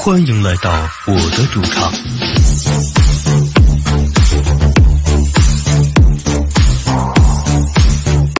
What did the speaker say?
欢迎来到我的主场。